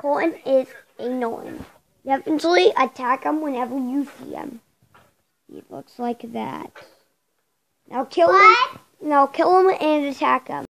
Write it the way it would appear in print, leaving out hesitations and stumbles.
Colton is annoying. Definitely attack him whenever you see him. He looks like that. Now kill him. Now kill him and attack him.